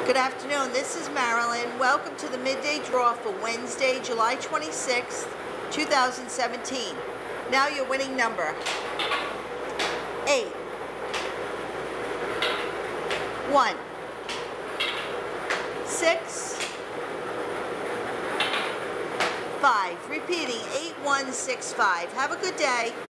Good afternoon, this is Marilyn. Welcome to the midday draw for Wednesday, July 26th, 2017. Now your winning number: 8, 1, 6, 5. Repeating, 8165. Have a good day.